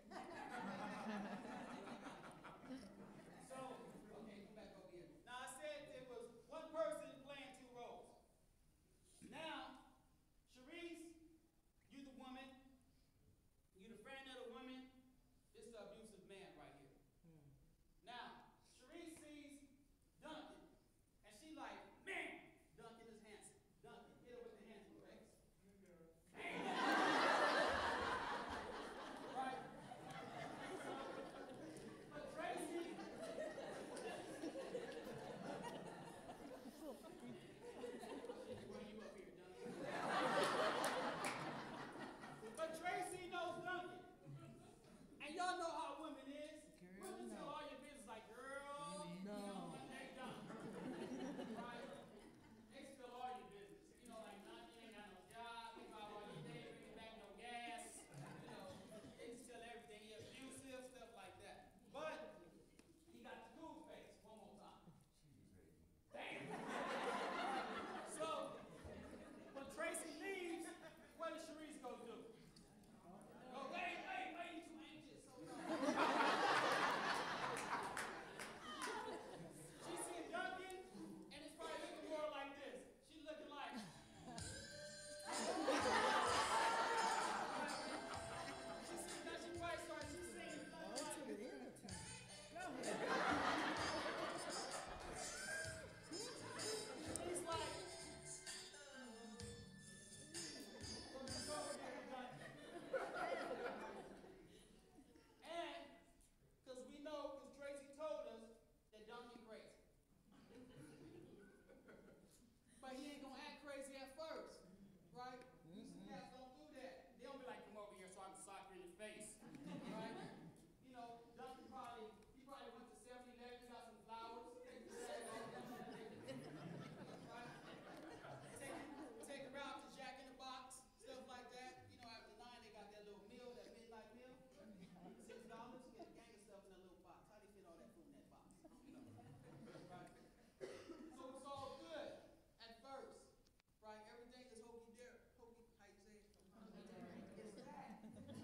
So, okay, come back over here. Now I said there was one person playing two roles. Now, Sharice, you the woman, you the friend of the woman. This is the abusive man right here. Now, Sharice sees Duncan, and she like, man, Duncan is handsome. Duncan, hit her with the handsome, right? Right? But Tracy, bring you up here, Duncan. But Tracy knows Duncan. And y'all know how women is. Women tell all your business like, girl, you know what they done. Right? They spill all your business. You know, like, nah, you ain't got no job, you got all your day, bringing back no gas. You know, they just tell everything. He abusive, stuff like that. But he got the cool face one more time. Damn! So, when Tracy leaves, what does Sharice go do? Go, wait, you too anxious. Hold on. She seen Duncan, and it's probably looking more like this. She's looking like. She seen that she probably started. She's seen like. She's like. And because we know, because Tracy told us that Duncan crazy. But he ain't gonna act crazy at first, right? These cats don't do that. They don't be like, come over here so I can sock you in the face, right? You know, Duncan probably went to 7-Eleven, got some flowers, right? Take her out to Jack in the Box, stuff like that. You know, after 9, they got that little meal, that midnight meal. $6, you get a gang of stuff in that little box. How do you fit all that food in that box? You know, right? So it's all good at first, right? Everything is hokey there. Hokey, how you say it? It's that.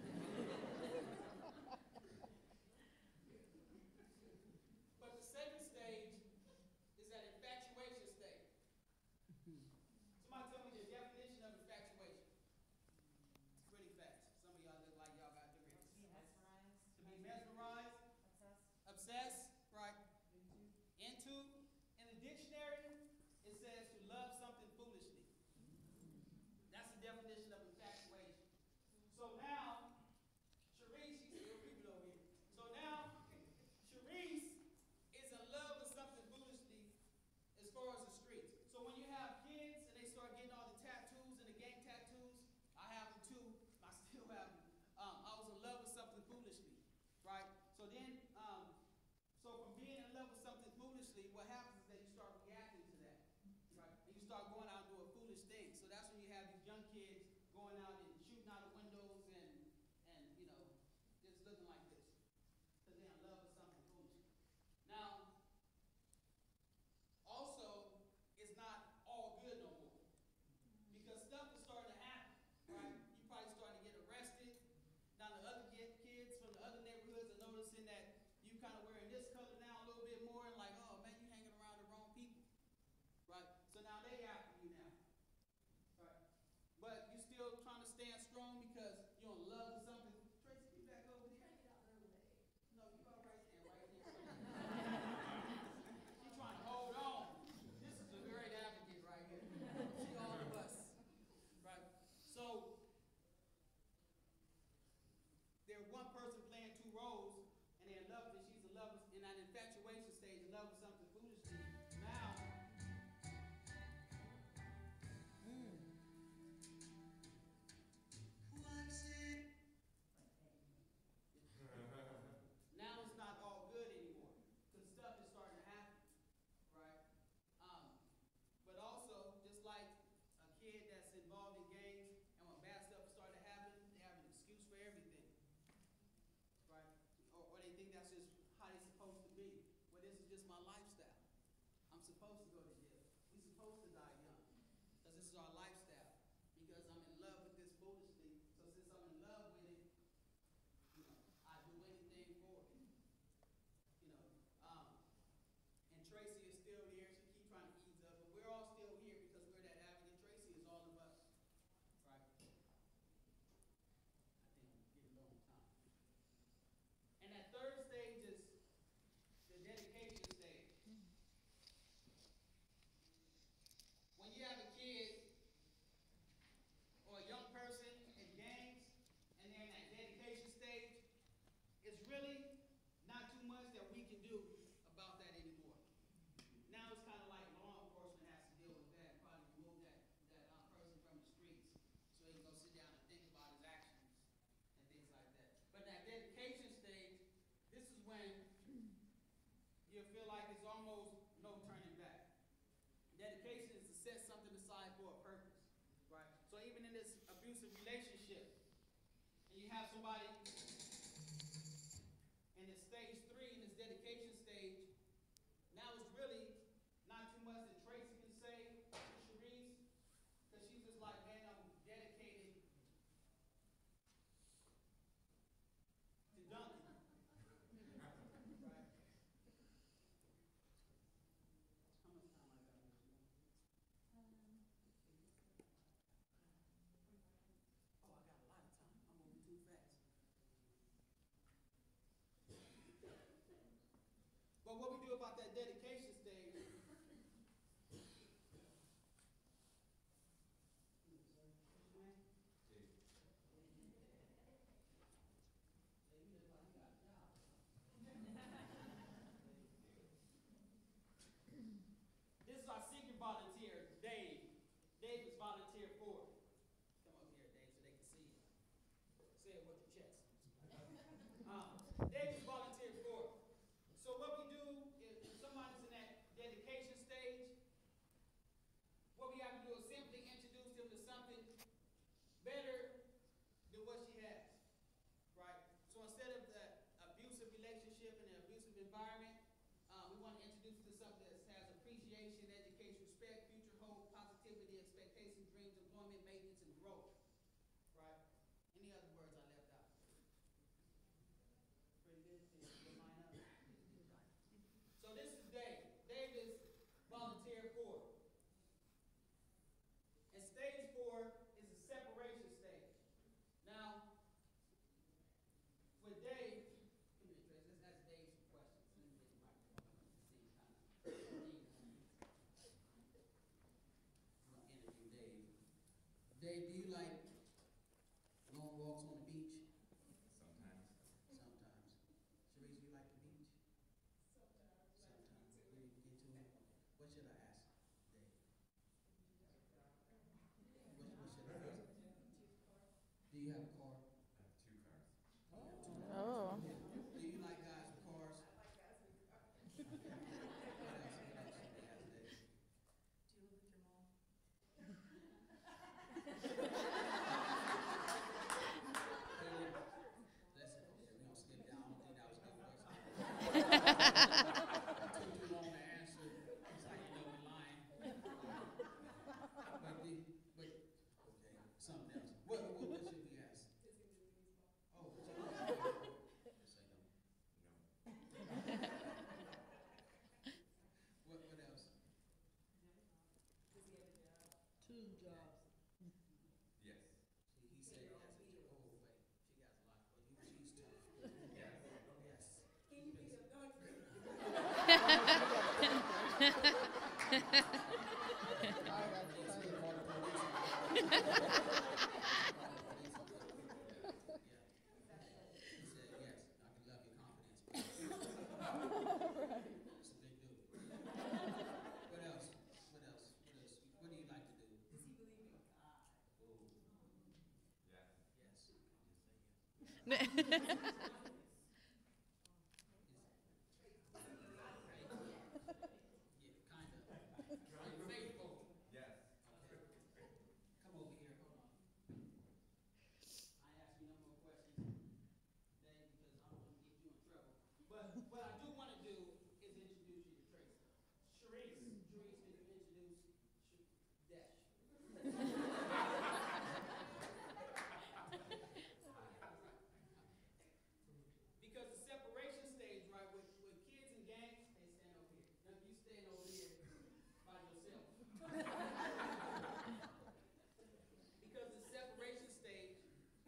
But the second stage is that infatuation stage. Somebody tell me the definition of infatuation. It's pretty fast. Some of y'all look like y'all got degrees. To be mesmerized. To be mesmerized. Obsessed. Obsessed, right? Into. In the dictionary, it says to love something foolishly. That's the definition of infatuation. So now, Sharice, she's still creeping over here. So now, Sharice is in love with something foolishly as far as the streets. So when you have kids and they start getting all the tattoos and the gang tattoos, I have them too. I still have them. I was in love with something foolishly, right? So then, so from being in love with something foolishly, what happens is that you start reacting to that, right? And you start going out and doing foolish things. So that's when you have these young kids going out and shooting out of windows and you know, just looking like this. Because they're in love with something foolish. Now, also, it's not all good no more. Because stuff is starting to happen, right? You're probably starting to get arrested. Now the other kids from the other neighborhoods are noticing that you kind of wearing this color now a little bit more, and like, oh man, you hanging around the wrong people, right? So now they after you now, right? But you still trying to stand strong because relationship, and you have somebody in this stage 3, in this dedication stage, now it's really not too much that Tracy can say to Sharice, because she's just like, man, I'm dedicated to Duncan. Right? How much time I got? Oh, I got a lot of time. I'm moving too fast. But what we do about that dedication stage, this is our secret volunteer, Dave. Dave is volunteer 4. Come up here, Dave, so they can see you. Say it with your chest. Dave is volunteer 4. So what we do is, if somebody's in that dedication stage, what we have to do is simply introduce them to something better than what she has, right? So instead of the abusive relationship and the abusive environment, we want to introduce them to something that has appreciation, education, respect, future hope, positivity, expectation, dreams, employment, maintenance, and growth, right? Any other words I left out? Pretty good? Did you get mine up? So this is Dave. Dave is volunteer 4. And stage 4 is a separation stage. Now, with Dave, come here, Trace, let's ask Dave some questions. Let me get the microphone at the same time. I'm gonna interview Dave. Dave, do you like long walks on the beach? Sometimes. Sometimes. Sharice, you like the beach? Sometimes. Ready to get to it? Okay. What should I ask Dave? What should I ask? Do you have a car? I have 2 cars. Oh. Do you like guys with cars? I like guys with cars. What else should I ask Dave? Do you live with your mom? Listen, we don't skip down. I don't think that was a good question. Took too long to answer. It's like you know we're lying. Okay, something else. What should we ask? Oh, what should we ask? Just say no. No. What else? Does he have a job? 2 jobs. Yes. He said he has a job. Oh, wait. She got a lot. She's tough. Yes. Yes. Can you beat up Duncan? He said, yes, I can love your confidence. It's a big dude. What else? What do you like to do? Does he believe in God? Oh, Yes. yes. Just say yes. Yeah, kind of. Are you faithful? Yes. Okay. Come over here. Hold on. I ask you no more questions, Dave, because I don't want to get you in trouble. But what I do want to do is introduce you to Tracy. Sharice, can you introduce Dash? Because the separation stage, right, with kids and gangs, they stand over here. Now, you stand over here by yourself. Because the separation stage,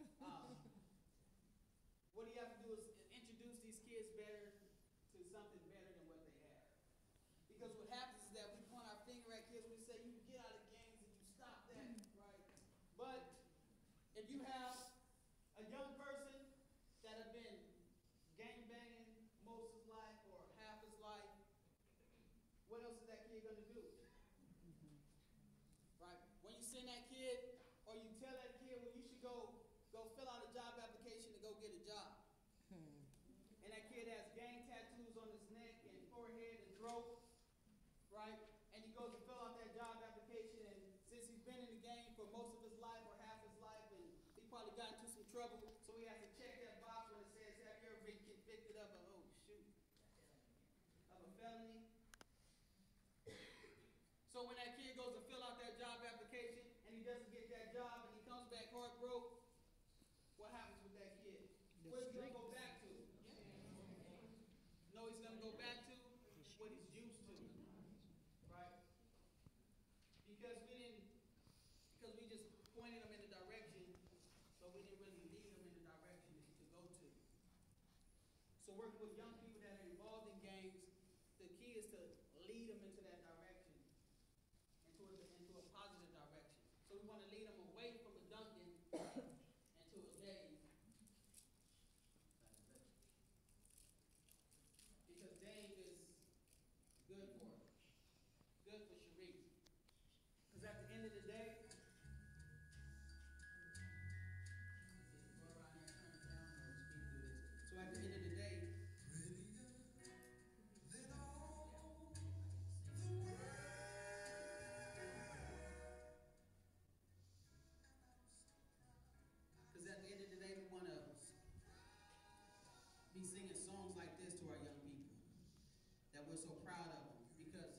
what you have to do is introduce these kids better to something better than what they have. Because what happens is that we point our finger at kids, we say, you get out of gangs and you stop that, right? But if you have a young person that have been gang banging most of his life or half his life, what else is that kid gonna do? Right? When you send that kid, or you tell that kid, well, you should go fill out a job application to go get a job. And that kid has gang tattoos on his neck and forehead and throat, right? And he goes to fill out that job application, and since he's been in the game for most of his life or half his life, and trouble, so he has to check that box when it says, have you ever been convicted of a, oh shoot, of a felony? So when that kid goes to fill out that job application and he doesn't get that job and he comes back heartbroken, what happens with that kid? Where's he gonna go back to? No, he's gonna go back to what he's used to, right? Because we just pointed him in the direction, but we didn't really lead him in the direction to go to. So working with young people that are involved in gangs, the key is to lead them into that direction, into a positive direction. So we want to lead them away from a Duncan into a Dave. Because Dave is good for us, good for Sharif. Because at the end of the day, so at the end of the day, we want to be singing songs like this to our young people, that we're so proud of them, because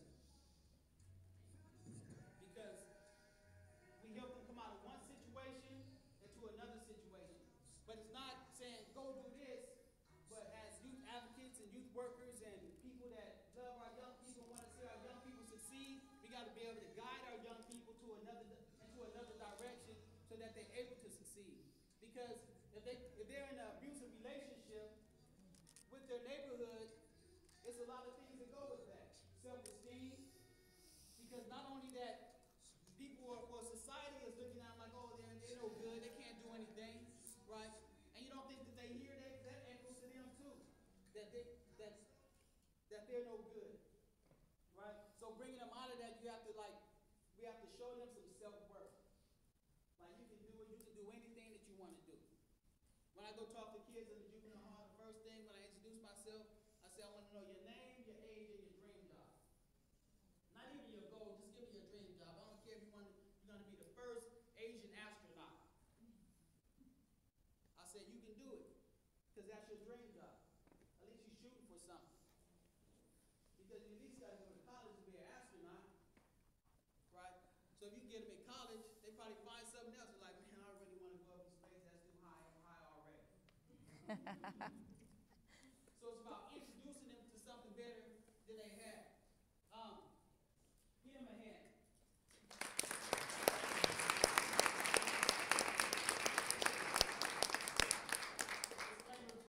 we help them come out of one situation into another situation. But it's not saying go do this, but as youth advocates and youth workers and people that love our young people and want to see our young people succeed, we got to be able to guide our young people into another direction so that they're able to succeed. Because if they're in an abusive relationship with their neighborhood, it's a lot of things that go with that. Self-esteem, because not only that people or society is looking at them like, oh, they're no good, they can't do anything, right? And you don't think that they hear that echoes to them too, that they're no good, right? So bringing them out of that, we have to show them some self-worth. Like you can do anything that you want to do. When I go talk to kids in the juvenile hall, the first thing when I introduce myself, I say I want to know your name, your age, and your dream job. Not even your goal, just give me your dream job. I don't care if you're going to be the first Asian astronaut. I said you can do it, because that's your dream job. At least you're shooting for something. Because you at least got to go to college to be an astronaut, right? So if you get them in college, they probably find something else. They're like, man, I really want to go up in space. That's too high. I'm high already.